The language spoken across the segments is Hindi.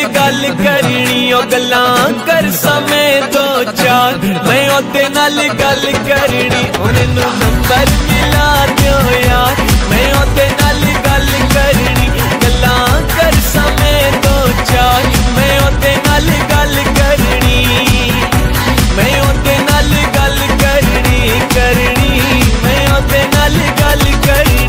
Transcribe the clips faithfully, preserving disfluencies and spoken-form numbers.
गल करनी ओ गल्लां कर समय दो चार मैं ओदे नाल गल करनी उन्हें नंबर मिला दियो यार मैं ओदे नाल गल करनी गल्लां कर समय दो चार मैं ओदे नाल गल करनी मैं ओदे नाल गल करनी करनी मैं ओदे नाल गल करनी।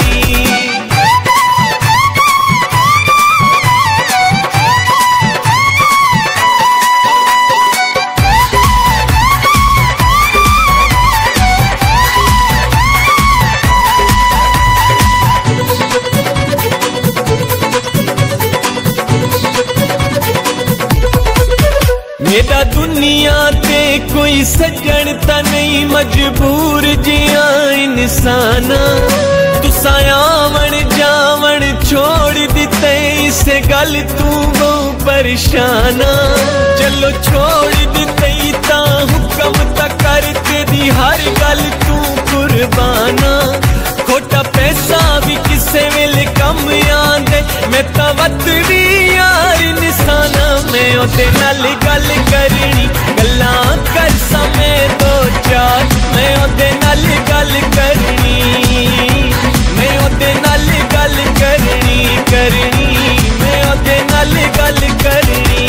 मेरा दुनिया ते कोई सजन ता नहीं मजबूर जिया इंसाना तुसा आवण जावण छोड़ दिते इसे गल तू बहु परेशाना चलो छोड़ दिते ता हुक्म ता कर तेरी हर गल तू कुर्बाना खोटा पैसा भी किसे वेले कम आंदे मैं ता वतनी यार इंसाना मैं ओदे नाल गल करनी गल्लां कर समय दो चार मैं ओदे नाल गल करनी मैं ओदे नाल गल करनी करनी मैं ओदे नाल गल करनी।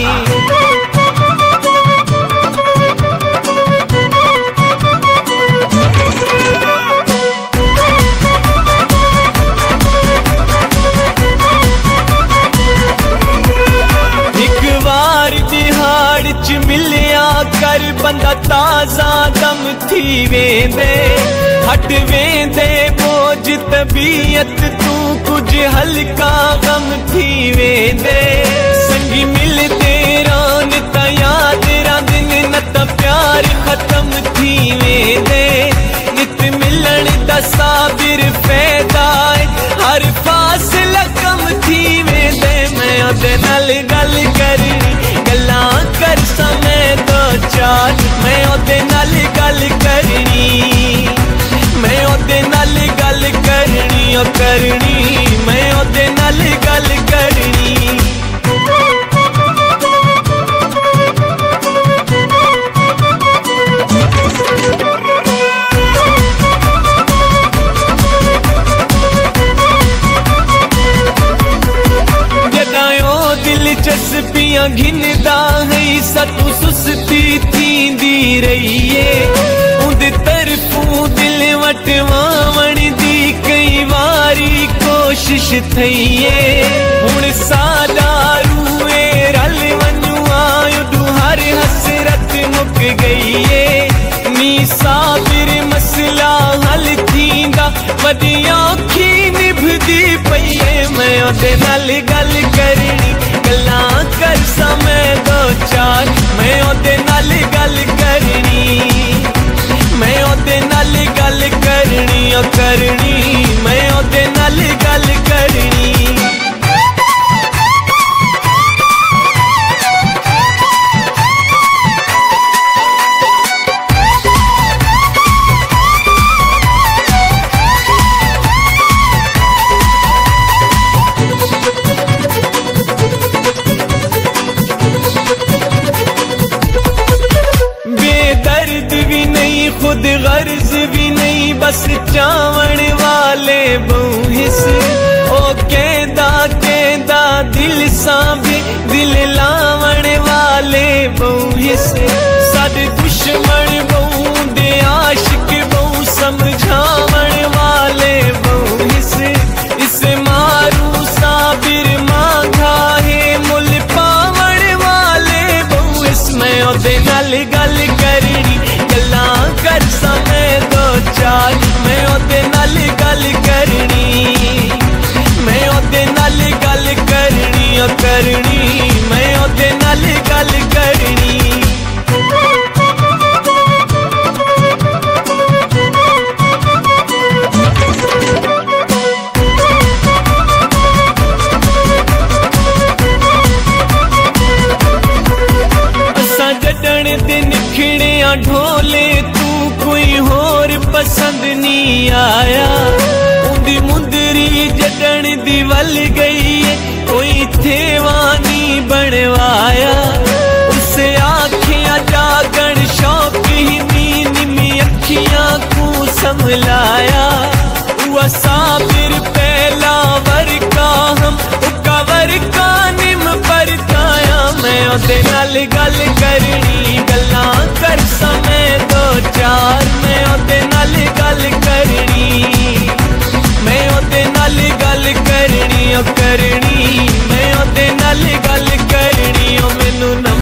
मिलिया कर बंदा ताजा दम थी वेंदे हट वेंदे बोझ तबीयत तू कुछ हल्का गम थी वेंदे संगी मिलते रान ता याद दिन न ता प्यार खत्म थी वेंदे नित मिलन दा साबिर फैदाए हर फासला कम थी वेंदे मैं ओदे नाल गल करनी गल्लां कर समय दो चार मैं ओदे नाल गल करनी मैं ओदे नाल गल करनी ओ करनी मैं ओदे नाल गल करनी। दिलचस्पियां घिनदा है सतू सुस्ती थींदी रहीए उंदे तरफों दिल वटवावण दी कई वारी कोशिश थईए हुण सादा रूए रल वञू आयो हर हसरत मुक गईए नी साबिर मसला हल थींदा वडी आँखी निभदी पईए मैं ओदे नाल गल करनी गल्लां कर समय दो चार मैं ओदे नाल गल करनी मैं ओदे नाल गल करनी ओ करनी मैं ओदे नाल गल करनी। खुद गर्ज भी नहीं बस चावण वाले बहु ओ कहदा कहदा दिल सा भी दिल लावण वाले बहु सारे दुश्मन बहु दे आशिक बहु समझावण वाले बहु इसे मारू साबिर मांगा है मुल पावण वाले बहु इसमें ओदे नाल गल करनी गल्लां कर समय दो चार मैं ओदे नाल गल करनी मैं ओदे नाल गल करनी ओ करनी मैं ओदे नाल गल करनी। छड़न दे निखड़िया ढोले तू कोई होर पसंद नहीं आया। उंदी मुंदरी जडन दी वल गई है कोई थेवानी बनवाया। उसे आखियां जागन शौक ही नींद में अखियां को संभलाया। हुआ साबिर पहला वर का हम कवर का निम पर काया। मैं ओदे नाल गल करनी गल्लां कर समय दो चार। मैं ओदे नाल गल करनी मैं ओदे नाल गल करनी ओ करनी। मैं ओदे नाल गल करनी ओ मैनू